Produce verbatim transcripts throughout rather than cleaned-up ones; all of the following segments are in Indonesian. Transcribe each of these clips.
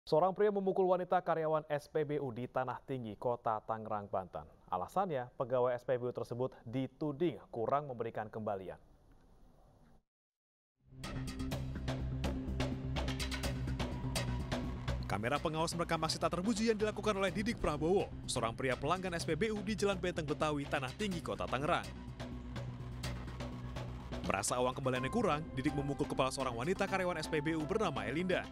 Seorang pria memukul wanita karyawan S P B U di Tanah Tinggi, Kota Tangerang, Banten. Alasannya, pegawai S P B U tersebut dituding kurang memberikan kembalian. Kamera pengawas merekam aksi tak terpuji yang dilakukan oleh Didik Prabowo, seorang pria pelanggan S P B U di Jalan Benteng Betawi, Tanah Tinggi, Kota Tangerang. Merasa uang kembaliannya kurang, Didik memukul kepala seorang wanita karyawan S P B U bernama Elinda.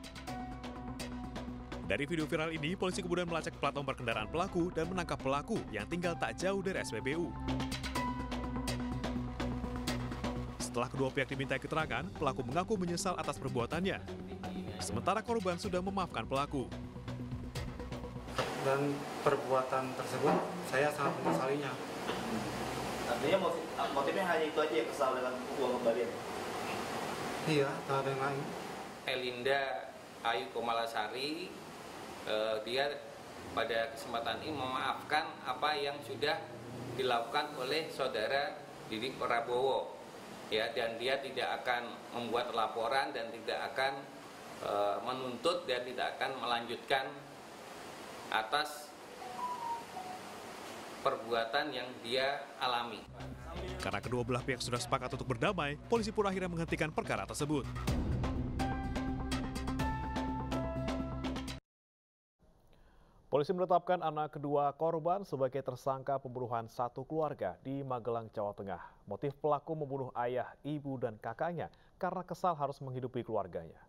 Dari video viral ini, polisi kemudian melacak plat nomor kendaraan pelaku dan menangkap pelaku yang tinggal tak jauh dari S P B U. Setelah kedua pihak dimintai keterangan, pelaku mengaku menyesal atas perbuatannya. Sementara korban sudah memaafkan pelaku. Dan perbuatan tersebut saya sangat menyesalinya. Artinya motif, motifnya hanya itu aja ya, kesal dengan uang kembalian? Iya, tak ada yang lain. Elinda Ayu Komalasari, eh, dia pada kesempatan ini memaafkan apa yang sudah dilakukan oleh saudara Didik Prabowo, ya, dan dia tidak akan membuat laporan dan tidak akan eh, menuntut dan tidak akan melanjutkan atas perbuatan yang dia alami. Karena kedua belah pihak sudah sepakat untuk berdamai, polisi pun akhirnya menghentikan perkara tersebut. Polisi menetapkan anak kedua korban sebagai tersangka pembunuhan satu keluarga di Magelang, Jawa Tengah. Motif pelaku membunuh ayah, ibu, dan kakaknya karena kesal harus menghidupi keluarganya.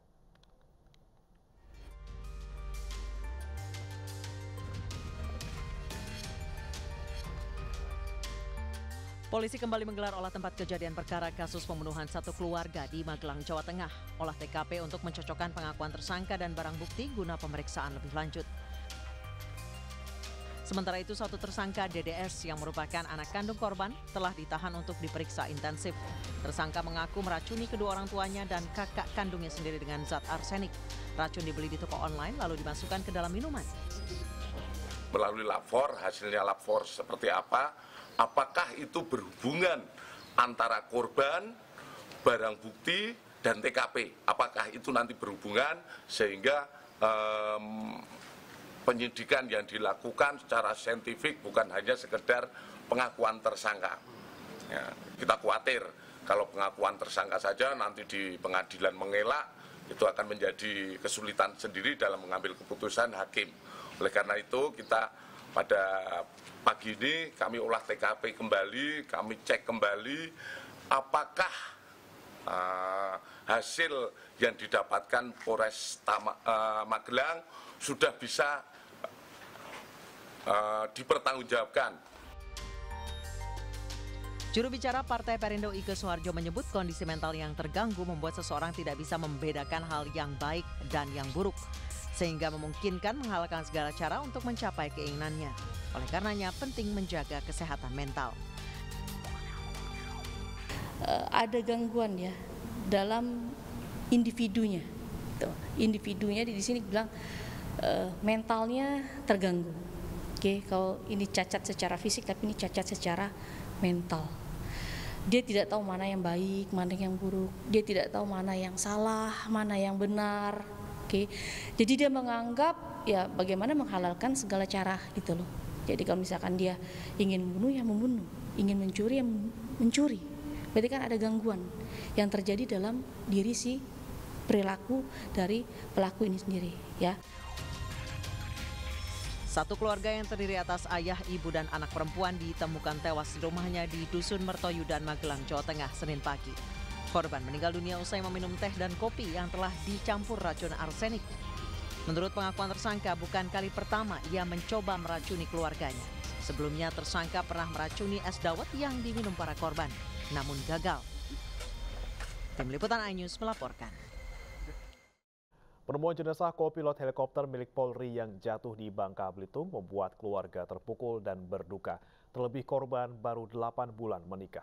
Polisi kembali menggelar olah tempat kejadian perkara kasus pembunuhan satu keluarga di Magelang, Jawa Tengah. Olah T K P untuk mencocokkan pengakuan tersangka dan barang bukti guna pemeriksaan lebih lanjut. Sementara itu, satu tersangka D D S yang merupakan anak kandung korban telah ditahan untuk diperiksa intensif. Tersangka mengaku meracuni kedua orang tuanya dan kakak kandungnya sendiri dengan zat arsenik. Racun dibeli di toko online lalu dimasukkan ke dalam minuman. Melalui lapor, hasilnya lapor seperti apa? Apakah itu berhubungan antara korban, barang bukti, dan T K P? Apakah itu nanti berhubungan sehingga um, penyidikan yang dilakukan secara saintifik bukan hanya sekedar pengakuan tersangka. Ya, kita khawatir kalau pengakuan tersangka saja nanti di pengadilan mengelak, itu akan menjadi kesulitan sendiri dalam mengambil keputusan hakim. Oleh karena itu kita pada pagi ini kami olah T K P kembali, kami cek kembali apakah uh, hasil yang didapatkan Polres Tama, uh, Magelang sudah bisa uh, dipertanggungjawabkan. Juru bicara Partai Perindo Ike Suharjo menyebut kondisi mental yang terganggu membuat seseorang tidak bisa membedakan hal yang baik dan yang buruk, sehingga memungkinkan menghalalkan segala cara untuk mencapai keinginannya. Oleh karenanya penting menjaga kesehatan mental. Uh, ada gangguan ya dalam individunya. Tuh, individunya di sini bilang uh, mentalnya terganggu. Oke, okay, kalau ini cacat secara fisik tapi ini cacat secara mental. Dia tidak tahu mana yang baik, mana yang buruk. Dia tidak tahu mana yang salah, mana yang benar. Oke, okay. Jadi dia menganggap ya bagaimana menghalalkan segala cara gitu loh. Jadi kalau misalkan dia ingin membunuh ya membunuh, ingin mencuri ya mencuri. Berarti kan ada gangguan yang terjadi dalam diri si perilaku dari pelaku ini sendiri, ya. Satu keluarga yang terdiri atas ayah, ibu, dan anak perempuan ditemukan tewas di rumahnya di Dusun Mertoyudan, Magelang, Jawa Tengah, Senin pagi. Korban meninggal dunia usai meminum teh dan kopi yang telah dicampur racun arsenik. Menurut pengakuan tersangka, bukan kali pertama ia mencoba meracuni keluarganya. Sebelumnya tersangka pernah meracuni es dawet yang diminum para korban, namun gagal. Tim Liputan iNews melaporkan. Penemuan jenazah kopilot helikopter milik Polri yang jatuh di Bangka Belitung membuat keluarga terpukul dan berduka. Terlebih korban baru delapan bulan menikah.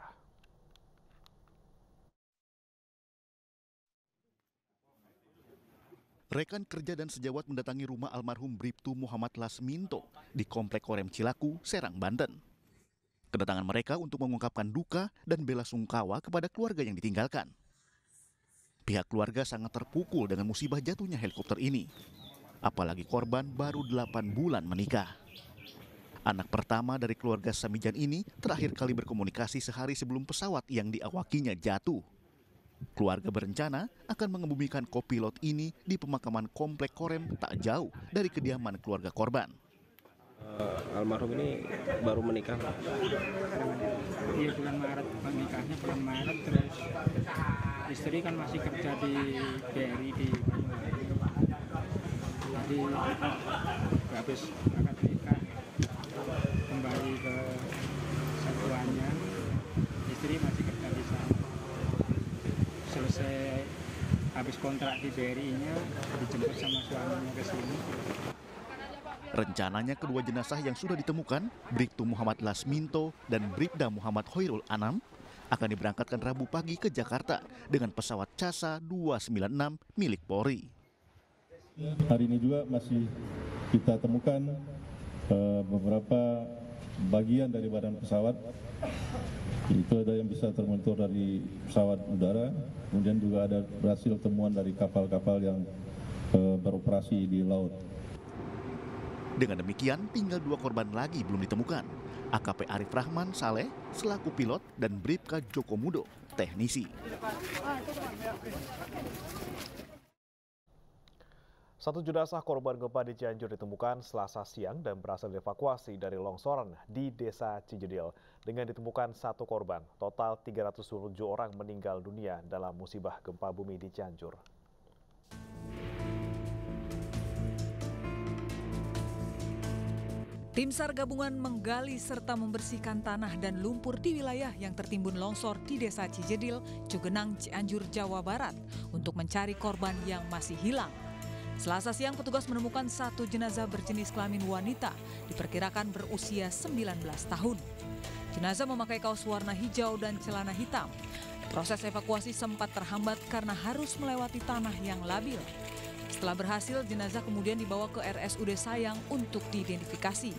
Rekan kerja dan sejawat mendatangi rumah almarhum Bribtu Muhammad Lasminto di Komplek Korem Cilaku, Serang, Banten. Kedatangan mereka untuk mengungkapkan duka dan bela sungkawa kepada keluarga yang ditinggalkan. Pihak keluarga sangat terpukul dengan musibah jatuhnya helikopter ini. apalagi korban baru delapan bulan menikah. Anak pertama dari keluarga Samijan ini terakhir kali berkomunikasi sehari sebelum pesawat yang diawakinya jatuh. Keluarga berencana akan mengebumikan kopilot ini di pemakaman Komplek Korem tak jauh dari kediaman keluarga korban. Uh, almarhum ini baru menikah. Iya, bulan Maret, nikahnya bulan Maret, terus istri kan masih kerja di B R I di jadi habis akad nikah kembali ke satuannya, istri masih kerja di sana. Selesai habis kontrak di B R I-nya dijemput sama suaminya ke sini. Rencananya kedua jenazah yang sudah ditemukan, Bribtu Muhammad Lasminto dan Bribda Muhammad Hoirul Anam, akan diberangkatkan Rabu pagi ke Jakarta dengan pesawat CASA dua sembilan enam milik Polri. Hari ini juga masih kita temukan uh, beberapa bagian dari badan pesawat. Itu ada yang bisa termonitor dari pesawat udara, kemudian juga ada berhasil temuan dari kapal-kapal yang uh, beroperasi di laut. Dengan demikian, tinggal dua korban lagi belum ditemukan. A K P Arif Rahman Saleh selaku pilot dan Bribka Joko Mudo, teknisi. Satu jenazah korban gempa di Cianjur ditemukan Selasa siang dan berhasil dievakuasi dari longsoran di Desa Cijedil. Dengan ditemukan satu korban, total tiga ratus dua puluh tujuh orang meninggal dunia dalam musibah gempa bumi di Cianjur. Tim SAR gabungan menggali serta membersihkan tanah dan lumpur di wilayah yang tertimbun longsor di Desa Cijedil, Cugenang, Cianjur, Jawa Barat untuk mencari korban yang masih hilang. Selasa siang petugas menemukan satu jenazah berjenis kelamin wanita, diperkirakan berusia sembilan belas tahun. Jenazah memakai kaos warna hijau dan celana hitam. Proses evakuasi sempat terhambat karena harus melewati tanah yang labil. Setelah berhasil, jenazah kemudian dibawa ke R S U D Sayang untuk diidentifikasi.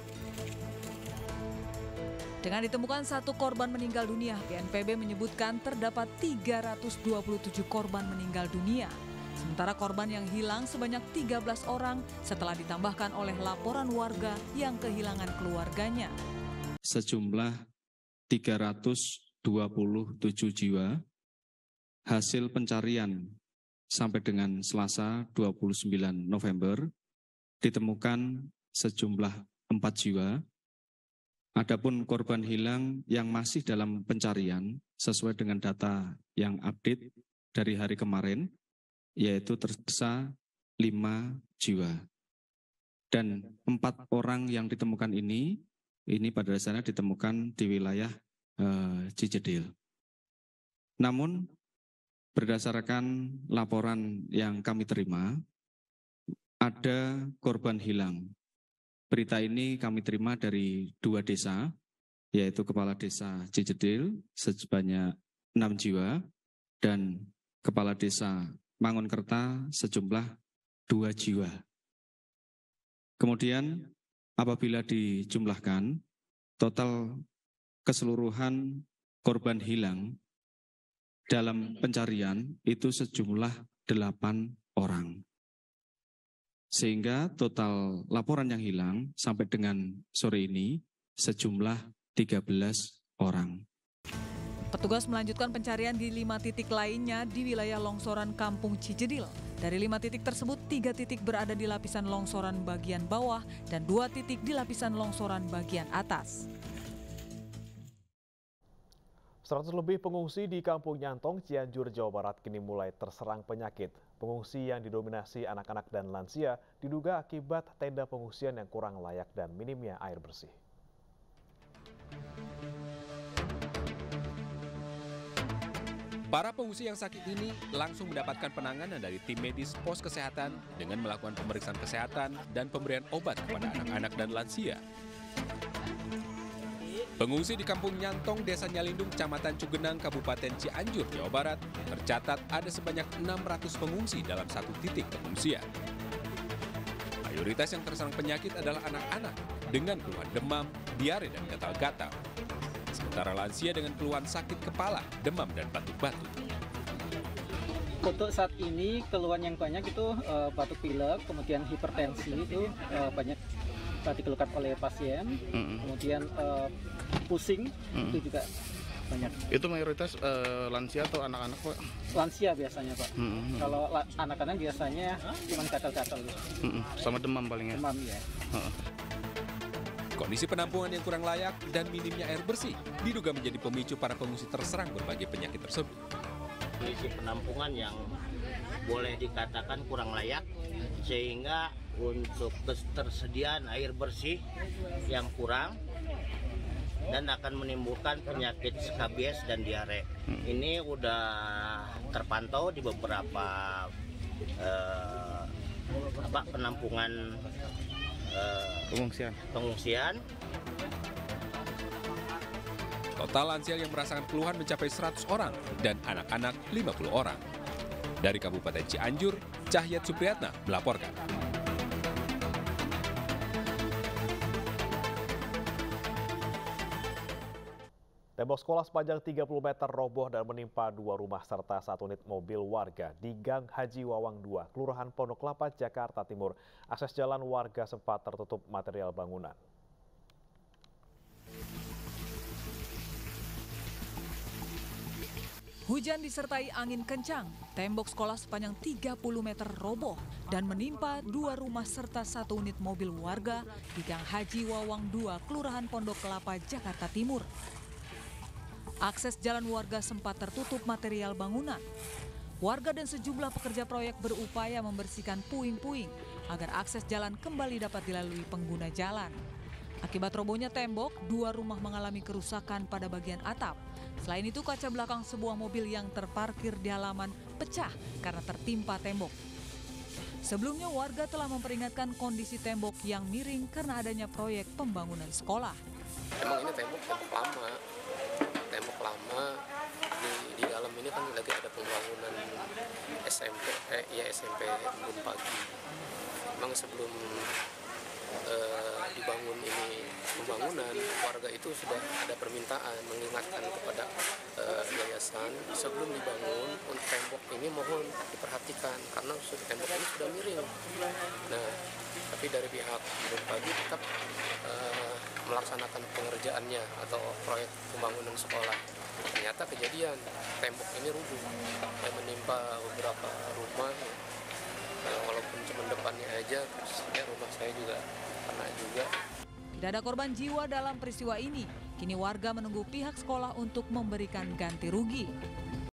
Dengan ditemukan satu korban meninggal dunia, B N P B menyebutkan terdapat tiga ratus dua puluh tujuh korban meninggal dunia. Sementara korban yang hilang sebanyak tiga belas orang setelah ditambahkan oleh laporan warga yang kehilangan keluarganya. Sejumlah tiga ratus dua puluh tujuh jiwa hasil pencarian sampai dengan Selasa dua puluh sembilan November ditemukan sejumlah empat jiwa. Adapun korban hilang yang masih dalam pencarian sesuai dengan data yang update dari hari kemarin yaitu tersisa lima jiwa. Dan empat orang yang ditemukan ini ini pada dasarnya ditemukan di wilayah eh, Cijedil. Namun berdasarkan laporan yang kami terima, ada korban hilang. Berita ini kami terima dari dua desa, yaitu Kepala Desa Cijedil sebanyak enam jiwa dan Kepala Desa Mangunkerta sejumlah dua jiwa. Kemudian apabila dijumlahkan, total keseluruhan korban hilang dalam pencarian itu sejumlah delapan orang. Sehingga total laporan yang hilang sampai dengan sore ini sejumlah tiga belas orang. Petugas melanjutkan pencarian di lima titik lainnya di wilayah longsoran Kampung Cijedil. Dari lima titik tersebut, tiga titik berada di lapisan longsoran bagian bawah dan dua titik di lapisan longsoran bagian atas. seratus lebih pengungsi di Kampung Nyantong, Cianjur, Jawa Barat kini mulai terserang penyakit. Pengungsi yang didominasi anak-anak dan lansia diduga akibat tenda pengungsian yang kurang layak dan minimnya air bersih. Para pengungsi yang sakit ini langsung mendapatkan penanganan dari tim medis pos kesehatan dengan melakukan pemeriksaan kesehatan dan pemberian obat kepada anak-anak dan lansia. Pengungsi di Kampung Nyantong, Desa Nyalindung, Kecamatan Cugenang, Kabupaten Cianjur, Jawa Barat, tercatat ada sebanyak enam ratus pengungsi dalam satu titik pengungsian. Mayoritas yang terserang penyakit adalah anak-anak dengan keluhan demam, diare, dan gatal-gatal. Sementara lansia dengan keluhan sakit kepala, demam, dan batuk-batuk. Untuk saat ini keluhan yang banyak itu uh, batuk pilek, kemudian hipertensi itu uh, banyak uh, dikeluhkan oleh pasien, mm-hmm. kemudian uh, pusing mm-hmm. itu juga banyak. Itu mayoritas uh, lansia atau anak-anak, Pak? Lansia biasanya, Pak. Mm-hmm. Kalau anak-anak biasanya cuma gatal-gatal gitu. Mm-hmm. Sama demam palingnya. Demam ya. Uh-uh. Kondisi penampungan yang kurang layak dan minimnya air bersih diduga menjadi pemicu para pengungsi terserang berbagai penyakit tersebut. Kondisi penampungan yang boleh dikatakan kurang layak, sehingga untuk ketersediaan air bersih yang kurang dan akan menimbulkan penyakit skabies dan diare. Ini udah terpantau di beberapa eh, apa, penampungan eh, pengungsian. pengungsian. Total lansia yang merasakan keluhan mencapai seratus orang dan anak-anak lima puluh orang. Dari Kabupaten Cianjur, Cahyat Supriyatna melaporkan. Tembok sekolah sepanjang tiga puluh meter roboh dan menimpa dua rumah serta satu unit mobil warga di Gang Haji Wawang dua, Kelurahan Pondok Kelapa, Jakarta Timur. Akses jalan warga sempat tertutup material bangunan. Hujan disertai angin kencang, tembok sekolah sepanjang tiga puluh meter roboh dan menimpa dua rumah serta satu unit mobil warga di Gang Haji Wawang dua, Kelurahan Pondok Kelapa, Jakarta Timur. Akses jalan warga sempat tertutup material bangunan. Warga dan sejumlah pekerja proyek berupaya membersihkan puing-puing agar akses jalan kembali dapat dilalui pengguna jalan. Akibat robohnya tembok, dua rumah mengalami kerusakan pada bagian atap. Selain itu, kaca belakang sebuah mobil yang terparkir di halaman pecah karena tertimpa tembok. Sebelumnya, warga telah memperingatkan kondisi tembok yang miring karena adanya proyek pembangunan sekolah. Emang ini tembok tembok lama, tembok lama di, di dalam ini kan lagi ada pembangunan S M P, eh, ya S M P Gunung Pagi. Memang sebelum eh, dibangun ini pembangunan, warga itu sudah ada permintaan mengingatkan kepada eh, yayasan sebelum dibangun untuk tembok ini mohon diperhatikan karena tembok ini sudah miring. Nah, tapi dari pihak Gunung Pagi tetap eh, melaksanakan pengerjaannya atau proyek pembangunan sekolah. Ternyata kejadian tembok ini rubuh dan menimpa beberapa rumah. Nah, walaupun cuma depannya aja, terus ya rumah saya juga kena juga. Tidak ada korban jiwa dalam peristiwa ini. Kini warga menunggu pihak sekolah untuk memberikan ganti rugi.